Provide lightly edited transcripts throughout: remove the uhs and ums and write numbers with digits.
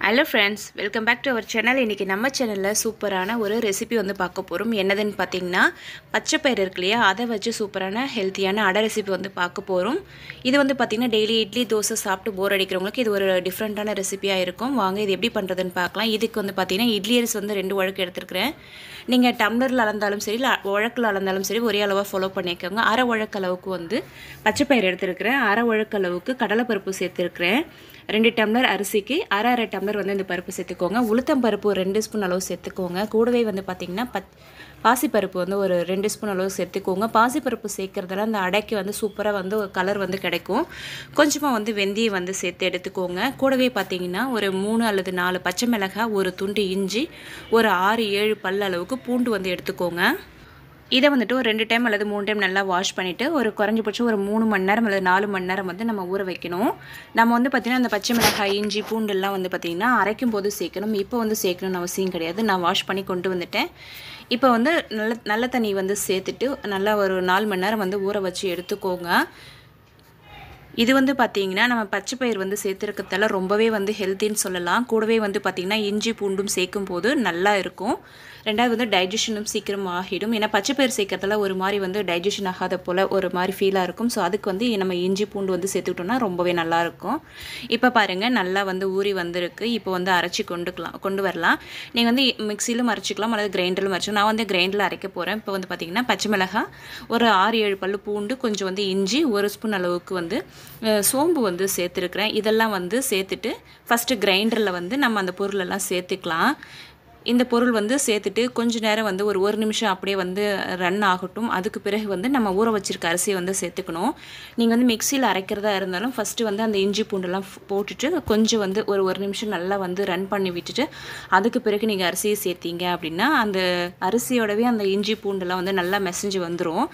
Hello friends, welcome back to our channel. இன்னைக்கு நம்ம சேனல்ல சூப்பரான ஒரு ரெசிபி வந்து பார்க்க போறோம். என்னதுன்னு பாத்தீங்கன்னா பச்சை பயிறு இருக்குலையா அதை வச்சு சூப்பரான ஹெல்தியான அடை ரெசிபி வந்து பார்க்க போறோம். இது வந்து பாத்தீங்கன்னா டெய்லி இட்லி தோசை சாப்பிட்டு போர் அடிக்கிறவங்களுக்கு இது ஒரு டிஃபரண்டான ரெசிபியா இருக்கும். வாங்க இது எப்படி பண்றதுன்னு பார்க்கலாம். இதுக்கு வந்து பாத்தீங்கன்னா இட்லி அரிசி வந்து 2 உலக்கு எடுத்துக்கிறேன். நீங்க டம்ளர்ல அளந்தாலும் சரி உலக்குல அளந்தாலும் சரி ஒரே அளவா ஃபாலோ பண்ணிக்கோங்க. அரை உலக்கு அளவுக்கு வந்து பச்சை பயிறு எடுத்துக்கிறேன். அரை உலக்கு அளவுக்கு கடலைப்பருப்பு சேர்த்திருக்கிறேன். 2 டம்ளர் அரிசிக்கு அரை டம்ளர் வந்து இந்த பருப்பு சேர்த்துக்கோங்க. உளுத்தம் பருப்பு 2 ஸ்பூன் அளவு சேர்த்துக்கோங்க. கூடவே வந்து பாத்தீங்கன்னா பாசிப்பருப்பு வந்து ஒரு 2 ஸ்பூன் அளவு சேர்த்துக்கோங்க. பாசிப்பருப்பு சேர்க்கறதால அந்த அடைக்கு வந்து சூப்பரா வந்து ஒரு கலர் வந்து கிடைக்கும். கொஞ்சமா வந்து வெந்தயம் வந்து சேர்த்து எடுத்துக்கோங்க. கூடவே பாத்தீங்கன்னா ஒரு 3 அல்லது 4 பச்சை மிளகாய், ஒரு துண்டு இஞ்சி, ஒரு 6-7 பல் அளவுக்கு பூண்டு வந்து எடுத்துக்கோங்க. இதை வந்துட்டு ஒரு 2 டைம் அல்லது 3 டைம் நல்லா வாஷ் பண்ணிவிட்டு ஒரு குறைஞ்சபட்சம் ஒரு 3 மணி நேரம் அல்லது 4 மணி நேரம் வந்து நம்ம ஊற வைக்கணும். நம்ம வந்து பார்த்திங்கன்னா அந்த பச்சை மிளகாய், இஞ்சி, பூண்டெல்லாம் வந்து பார்த்திங்கன்னா அரைக்கும் போது சேர்க்கணும். இப்போ வந்து சேர்க்கணும்னு அவசியம் கிடையாது. நான் வாஷ் பண்ணி கொண்டு வந்துட்டேன். இப்போ வந்து நல்ல தண்ணி வந்து சேர்த்துட்டு நல்லா ஒரு 4 மணி நேரம் வந்து ஊற வச்சு எடுத்துக்கோங்க. இது வந்து பாத்தீங்கன்னா நம்ம பச்சை பயிர் வந்து சேர்த்துக்கிறதால ரொம்பவே வந்து ஹெல்த்தின்னு சொல்லலாம். கூடவே வந்து பாத்தீங்கன்னா இஞ்சி பூண்டும் சேர்க்கும்போது நல்லா இருக்கும். ரெண்டாவது வந்து டைஜஷனும் சீக்கிரம் ஆகிடும். ஏன்னா பச்சை பயிர் சேர்க்கறதால ஒரு மாதிரி வந்து டைஜஷன் ஆகாத போல ஒரு மாதிரி ஃபீலாக இருக்கும். ஸோ அதுக்கு வந்து நம்ம இஞ்சி பூண்டு வந்து சேர்த்துக்கிட்டோம்னா ரொம்பவே நல்லா இருக்கும். இப்போ பாருங்க நல்லா வந்து ஊறி வந்திருக்கு. இப்போ வந்து அரைச்சி கொண்டு வரலாம். நீங்கள் வந்து மிக்சியிலும் அரைச்சிக்கலாம் அல்லது கிரைண்டரிலும் அரைச்சிக்கலாம். நான் வந்து கிரைண்டரில் அரைக்க போகிறேன். இப்போ வந்து பார்த்தீங்கன்னா பச்சை மிளகாய், ஒரு 6-7 பல்லு பூண்டு, கொஞ்சம் வந்து இஞ்சி, 1 ஸ்பூன் அளவுக்கு வந்து சோம்பு வந்து சேர்த்துருக்குறேன். இதெல்லாம் வந்து சேர்த்துட்டு ஃபஸ்ட்டு கிரைண்டரில் வந்து நம்ம அந்த பொருளெல்லாம் சேர்த்துக்கலாம். இந்த பொருள் வந்து சேர்த்துட்டு கொஞ்ச நேரம் வந்து ஒரு நிமிஷம் அப்படியே வந்து ரன் ஆகட்டும். அதுக்கு பிறகு வந்து நம்ம ஊற வச்சிருக்க அரிசியை வந்து சேர்த்துக்கணும். நீங்கள் வந்து மிக்சியில் அரைக்கிறதா இருந்தாலும் ஃபஸ்ட்டு வந்து அந்த இஞ்சி பூண்டெல்லாம் போட்டுட்டு கொஞ்சம் வந்து ஒரு நிமிஷம் நல்லா வந்து ரன் பண்ணி விட்டுட்டு அதுக்கு பிறகு நீங்கள் அரிசியை சேர்த்தீங்க அப்படின்னா அந்த அரிசியோடவே அந்த இஞ்சி பூண்டெல்லாம் வந்து நல்லா மெசஞ்சு வந்துடும்.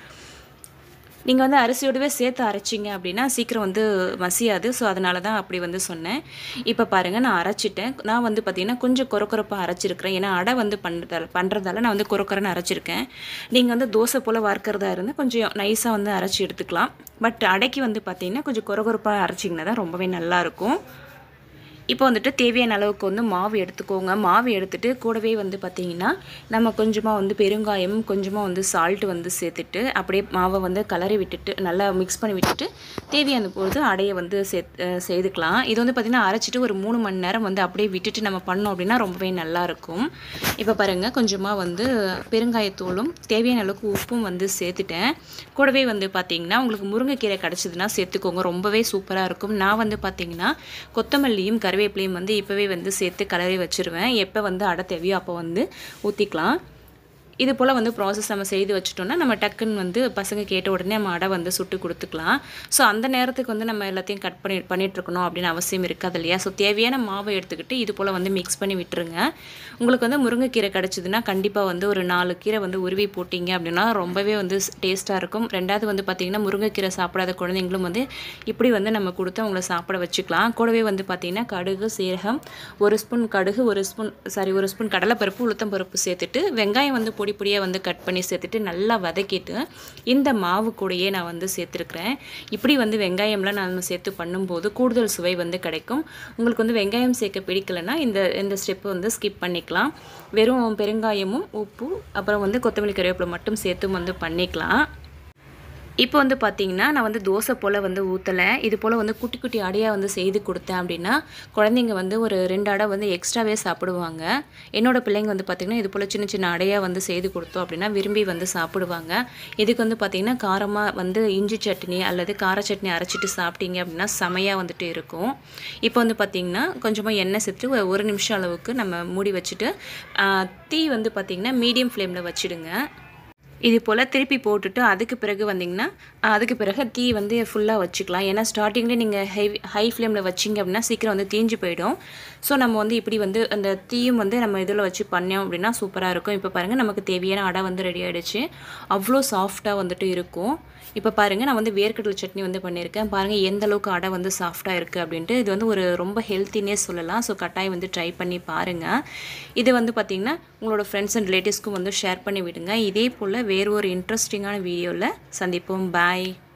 நீங்கள் வந்து அரிசியோடவே சேர்த்து அரைச்சிங்க அப்படின்னா சீக்கிரம் வந்து மசியாது. ஸோ அதனால தான் அப்படி வந்து சொன்னேன். இப்போ பாருங்கள் நான் அரைச்சிட்டேன். நான் வந்து பார்த்திங்கன்னா கொஞ்சம் கொரப்பாக அரைச்சிருக்கிறேன். ஏன்னா அடை வந்து பண்ணுறதால நான் வந்து கொரன்னு அரைச்சிருக்கேன். நீங்கள் வந்து தோசை போல் வறுக்கிறதா இருந்தால் கொஞ்சம் நைஸாக வந்து அரைச்சி எடுத்துக்கலாம். பட் அடைக்கு வந்து பார்த்திங்கன்னா கொஞ்சம் கொரப்பாக அரைச்சிங்கன்னா தான் ரொம்பவே நல்லாயிருக்கும். இப்போ வந்துட்டு தேவையான அளவுக்கு வந்து மாவு எடுத்துக்கோங்க. மாவு எடுத்துகிட்டு கூடவே வந்து பார்த்திங்கன்னா நம்ம கொஞ்சமாக வந்து பெருங்காயம், கொஞ்சமாக வந்து சால்ட்டு வந்து சேர்த்துட்டு அப்படியே மாவை வந்து கலரி விட்டுட்டு நல்லா மிக்ஸ் பண்ணி விட்டுட்டு தேவையான போது அடையை வந்து செய்துக்கலாம். இது வந்து பார்த்திங்கன்னா அரைச்சிட்டு ஒரு 3 மணி நேரம் வந்து அப்படியே விட்டுட்டு நம்ம பண்ணோம் அப்படின்னா ரொம்பவே நல்லாயிருக்கும். இப்போ பாருங்கள் கொஞ்சமாக வந்து பெருங்காயத்தூளும் தேவையான அளவுக்கு உப்பும் வந்து சேர்த்துட்டேன். கூடவே வந்து பார்த்திங்கன்னா உங்களுக்கு முருங்கைக்கீரை கிடச்சிதுன்னா சேர்த்துக்கோங்க. ரொம்பவே சூப்பராக இருக்கும். நான் வந்து பார்த்திங்கன்னா கொத்தமல்லியும் கருவேப்பிலையும் வந்து இப்போவே வந்து சேர்த்து கலரி வச்சுருவேன். எப்போ வந்து அடை தேவையோ அப்போ வந்து ஊற்றிக்கலாம். இது போல் வந்து ப்ராசஸ் நம்ம செய்து வச்சுட்டோம்னா நம்ம டக்குன்னு வந்து பசங்க கேட்ட உடனே நம்ம அடை வந்து சுட்டு கொடுத்துக்கலாம். ஸோ அந்த நேரத்துக்கு வந்து நம்ம எல்லாத்தையும் கட் பண்ணிகிட்ருக்கணும் அப்படின்னு அவசியம் இருக்காது இல்லையா. ஸோ தேவையான மாவை எடுத்துக்கிட்டு இது போல் வந்து மிக்ஸ் பண்ணி விட்டுருங்க. உங்களுக்கு வந்து முருங்கைக்கீரை கிடச்சிதுன்னா கண்டிப்பாக வந்து ஒரு 4 கீரை வந்து உருவி போட்டிங்க அப்படின்னா ரொம்பவே வந்து டேஸ்ட்டாக இருக்கும். ரெண்டாவது வந்து பார்த்திங்கன்னா முருங்கைக்கீரை சாப்பிடாத குழந்தைங்களும் வந்து இப்படி வந்து நம்ம கொடுத்து அவங்கள சாப்பிட வச்சுக்கலாம். கூடவே வந்து பார்த்திங்கன்னா கடுகு, சீரகம், 1 ஸ்பூன் கடுகு, 1 ஸ்பூன் கடலைப்பருப்பு, உளுத்தம் பருப்பு சேர்த்துட்டு வெங்காயம் வந்து பொடியாக வந்து கட் பண்ணி சேர்த்துட்டு நல்லா வதக்கிட்டு இந்த மாவு கூடயே நான் வந்து சேர்த்துருக்குறேன். இப்படி வந்து வெங்காயம்லாம் நான் சேர்த்து பண்ணும்போது கூடுதல் சுவை வந்து கிடைக்கும். உங்களுக்கு வந்து வெங்காயம் சேர்க்க பிடிக்கலைன்னா இந்த ஸ்டெப்பு வந்து ஸ்கிப் பண்ணிக்கலாம். வெறும் பெருங்காயமும் உப்பு அப்புறம் வந்து கொத்தமல்லி கருவேப்பிலை மட்டும் சேர்த்து வந்து பண்ணிக்கலாம். இப்போ வந்து பார்த்திங்கன்னா நான் வந்து தோசை போல் வந்து ஊற்றலை. இது போல் வந்து குட்டி குட்டி அடையாக வந்து செய்து கொடுத்தேன் அப்படின்னா குழந்தைங்க வந்து ஒரு 2 அடை வந்து எக்ஸ்ட்ராவே சாப்பிடுவாங்க. என்னோடய பிள்ளைங்க வந்து பார்த்திங்கன்னா இது போல் சின்ன சின்ன அடையாக வந்து செய்து கொடுத்தோம் அப்படின்னா விரும்பி வந்து சாப்பிடுவாங்க. இதுக்கு வந்து பார்த்திங்கன்னா காரமாக வந்து இஞ்சி சட்னி அல்லது கார சட்னி அரைச்சிட்டு சாப்பிட்டீங்க அப்படின்னா செமையாக வந்துட்டு இருக்கும். இப்போ வந்து பார்த்திங்கன்னா கொஞ்சமாக எண்ணெய் சேர்த்து ஒரு நிமிஷம் அளவுக்கு நம்ம மூடி வச்சுட்டு தீ வந்து பார்த்திங்கன்னா மீடியம் ஃப்ளேமில் வச்சுடுங்க. இது போல் திருப்பி போட்டுட்டு அதுக்கு பிறகு தீ வந்து ஃபுல்லாக வச்சுக்கலாம். ஏன்னா ஸ்டார்டிங்லேயே நீங்கள் ஹை ஃப்ளேமில் வச்சிங்க அப்படின்னா சீக்கிரம் வந்து தீஞ்சு போயிடும். ஸோ நம்ம வந்து இப்படி வந்து அந்த தீயும் வந்து நம்ம இதில் வச்சு பண்ணோம் அப்படின்னா சூப்பராக இருக்கும். இப்போ பாருங்கள் நமக்கு தேவையான அடை வந்து ரெடி ஆகிடுச்சு. அவ்வளோ சாஃப்டாக வந்துட்டு இருக்கும். இப்போ பாருங்கள் நான் வந்து வேர்க்கடலை சட்னி வந்து பண்ணியிருக்கேன். பாருங்கள் எந்த அளவுக்கு அடை வந்து சாஃப்டாக இருக்குது அப்படின்ட்டு. இது வந்து ஒரு ரொம்ப ஹெல்த்தினே சொல்லலாம். ஸோ கட்டாயம் வந்து ட்ரை பண்ணி பாருங்கள். இது வந்து பார்த்திங்கன்னா உங்களோட ஃப்ரெண்ட்ஸ் அண்ட் ரிலேட்டிவ்ஸ்க்கும் வந்து ஷேர் பண்ணி விடுங்க. இதே போல் வேறு ஒரு இன்ட்ரெஸ்டிங்கான வீடியோவில் சந்திப்போம். பாய்.